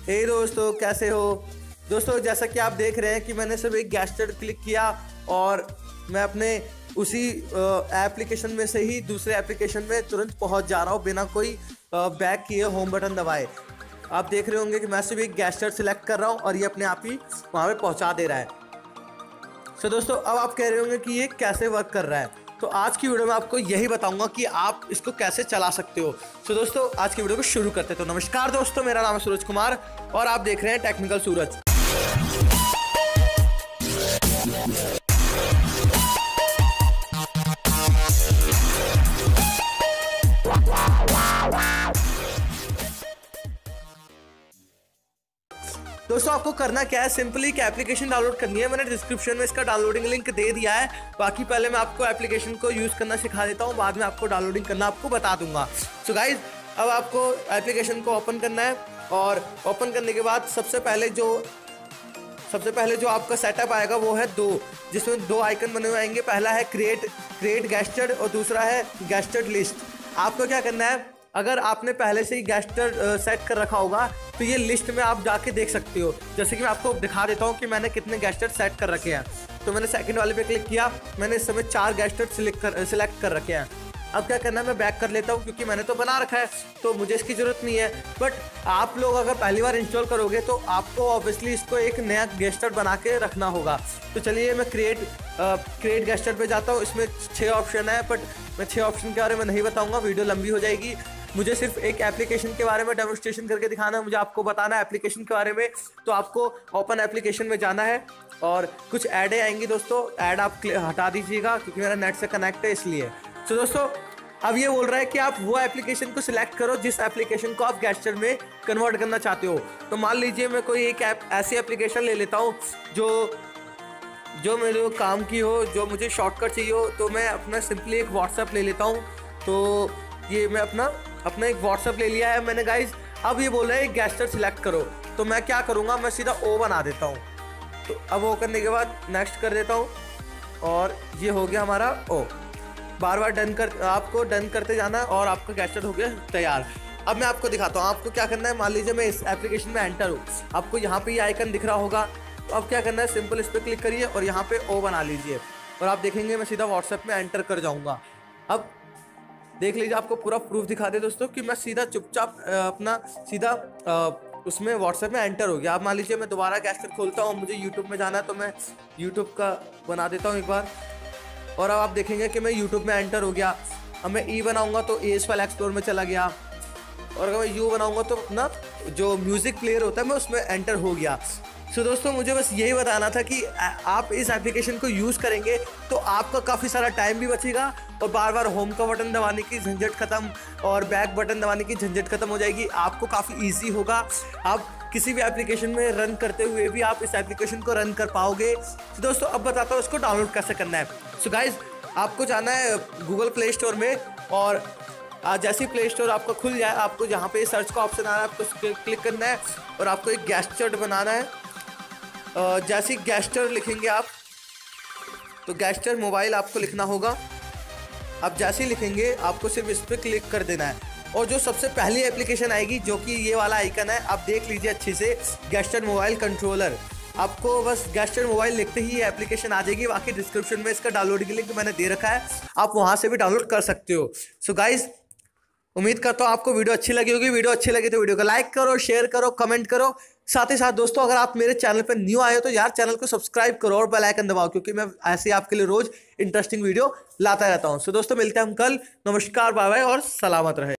हे दोस्तों, कैसे हो दोस्तों। जैसा कि आप देख रहे हैं कि मैंने सिर्फ एक गेस्टर क्लिक किया और मैं अपने उसी एप्लीकेशन में से ही दूसरे एप्लीकेशन में तुरंत पहुंच जा रहा हूं बिना कोई बैक किए होम बटन दबाए। आप देख रहे होंगे कि मैं सिर्फ एक गेस्टर सिलेक्ट कर रहा हूं और ये अपने आप ही वहां पे पहुंचा दे रहा है। सो दोस्तों, अब आप कह रहे होंगे कि ये कैसे वर्क कर रहा है, तो आज की वीडियो में आपको यही बताऊंगा कि आप इसको कैसे चला सकते हो। सो दोस्तों, आज की वीडियो को शुरू करते हैं। तो नमस्कार दोस्तों, मेरा नाम है सूरज कुमार और आप देख रहे हैं टेक्निकल सूरज। दोस्तों, आपको करना क्या है, सिंपली एक एप्लीकेशन डाउनलोड करनी है। मैंने डिस्क्रिप्शन में इसका डाउनलोडिंग लिंक दे दिया है। बाकी पहले मैं आपको एप्लीकेशन को यूज़ करना सिखा देता हूँ, बाद में आपको डाउनलोडिंग करना आपको बता दूंगा। सो गाइज, अब आपको एप्लीकेशन को ओपन करना है और ओपन करने के बाद सबसे पहले जो आपका सेटअप आएगा वो है जिसमें दो आइकन बने हुए आएंगे। पहला है क्रिएट गेस्टर और दूसरा है गेस्टर लिस्ट। आपको क्या करना है, अगर आपने पहले से ही गेस्टर सेट कर रखा होगा तो ये लिस्ट में आप जाके देख सकते हो। जैसे कि मैं आपको दिखा देता हूँ कि मैंने कितने गेस्टर सेट कर रखे हैं। तो मैंने सेकंड वाले पे क्लिक किया, मैंने इस समय 4 गेस्टर सिलेक्ट कर रखे हैं। अब क्या करना है, मैं बैक कर लेता हूँ क्योंकि मैंने तो बना रखा है तो मुझे इसकी ज़रूरत नहीं है। बट आप लोग अगर पहली बार इंस्टॉल करोगे तो आपको ऑब्वियसली इसको एक नया गेस्टर बना के रखना होगा। तो चलिए मैं क्रिएट गेस्टर पे जाता हूँ। इसमें 6 ऑप्शन है, बट मैं 6 ऑप्शन के बारे में नहीं बताऊँगा, वीडियो लंबी हो जाएगी। मुझे सिर्फ एक एप्लीकेशन के बारे में डेमोन्स्ट्रेशन करके दिखाना है, मुझे आपको बताना है एप्लीकेशन के बारे में। तो आपको ओपन एप्लीकेशन में जाना है और कुछ ऐडें आएंगी दोस्तों, ऐड आप हटा दीजिएगा क्योंकि मेरा नेट से कनेक्ट है इसलिए। तो दोस्तों, अब ये बोल रहा है कि आप वो एप्लीकेशन को सिलेक्ट करो जिस एप्लीकेशन को आप गेस्टर में कन्वर्ट करना चाहते हो। तो मान लीजिए मैं कोई एक ऐसी एप्लीकेशन ले लेता हूँ जो मेरे काम की हो, जो मुझे शॉर्टकट चाहिए हो। तो मैं अपना सिंपली एक व्हाट्सएप ले लेता हूँ। तो ये मैं अपना एक व्हाट्सएप ले लिया है मैंने गाइज। अब ये बोल रहा है गेस्टर सिलेक्ट करो, तो मैं क्या करूँगा, मैं सीधा ओ बना देता हूँ। तो अब ओ करने के बाद नेक्स्ट कर देता हूँ और ये हो गया हमारा ओ। बार बार आपको डन करते जाना है और आपका गेस्टर हो गया तैयार। अब मैं आपको दिखाता हूँ आपको क्या करना है। मान लीजिए मैं इस एप्लीकेशन में एंटर हूँ, आपको यहाँ पे ये आइकन दिख रहा होगा। तो अब क्या करना है, सिंपल इस पर क्लिक करिए और यहाँ पे ओ बना लीजिए और आप देखेंगे मैं सीधा व्हाट्सएप में एंटर कर जाऊँगा। अब देख लीजिए, आपको पूरा प्रूफ दिखा दे दोस्तों कि मैं सीधा चुपचाप अपना सीधा उसमें व्हाट्सएप में एंटर हो गया। अब मान लीजिए मैं दोबारा गेस्टर खोलता हूँ, मुझे यूट्यूब में जाना है तो मैं यूट्यूब का बना देता हूँ एक बार और अब आप देखेंगे कि मैं यूट्यूब में एंटर हो गया। अब मैं ई बनाऊंगा तो एस फाइल एक्सप्लोर में चला गया और अगर मैं यू बनाऊंगा तो अपना जो म्यूज़िक प्लेयर होता है मैं उसमें एंटर हो गया। सो दोस्तों, मुझे बस यही बताना था कि आप इस एप्लीकेशन को यूज़ करेंगे तो आपका काफ़ी सारा टाइम भी बचेगा और बार बार होम का बटन दबाने की झंझट खत्म और बैक बटन दबाने की झंझट खत्म हो जाएगी। आपको काफ़ी ईजी होगा। आप किसी भी एप्लीकेशन में रन करते हुए भी आप इस एप्लीकेशन को रन कर पाओगे। तो दोस्तों, अब बताता हूँ इसको डाउनलोड कैसे करना है। सो गाइज, आपको जाना है गूगल प्ले स्टोर में और जैसे ही प्ले स्टोर आपका खुल जाए, आपको जहाँ पे सर्च का ऑप्शन आ रहा है आपको उस पर क्लिक करना है और आपको एक गेस्टर बनाना है। जैसे ही गेस्टर लिखेंगे आप, तो गेस्टर मोबाइल आपको लिखना होगा। अब जैसे ही लिखेंगे आपको सिर्फ इस पर क्लिक कर देना है और जो सबसे पहली एप्लीकेशन आएगी जो कि ये वाला आइकन है, आप देख लीजिए अच्छे से, गेस्टर मोबाइल कंट्रोलर। आपको बस गेस्टर मोबाइल लिखते ही ये एप्लीकेशन आ जाएगी। बाकी डिस्क्रिप्शन में इसका डाउनलोडिंग लिंक मैंने दे रखा है, आप वहाँ से भी डाउनलोड कर सकते हो। सो गाइज, उम्मीद करता हूँ आपको वीडियो अच्छी लगी होगी। वीडियो अच्छी लगी तो वीडियो को लाइक करो, शेयर करो, कमेंट करो। साथ ही साथ दोस्तों, अगर आप मेरे चैनल पर न्यू आए हो तो यार चैनल को सब्सक्राइब करो और बेल आइकन दबाओ क्योंकि मैं ऐसे आपके लिए रोज इंटरेस्टिंग वीडियो लाता रहता हूँ। सो दोस्तों, मिलते हैं हम कल। नमस्कार, बाय बाय और सलामत रहे।